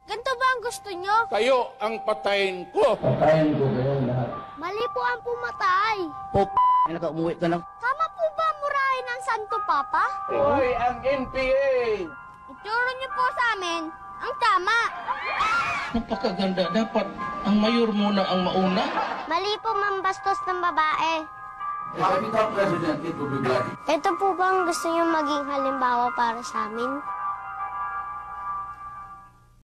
Ganito ba ang gusto nyo? Kayo ang patayin ko. Patayin ko kayo lahat. Mali po ang pumatay. Ay, naka-umuwi ka na. Tama po ba murahin ang Santo Papa? Hoy, ang NPA! Ituro niyo po sa amin ang tama. Napakaganda. Dapat ang mayor muna ang mauna. Mali po mambastos ng babae. If I become president, it will be bloody. Ito po ba ang gusto niyo maging halimbawa para sa amin?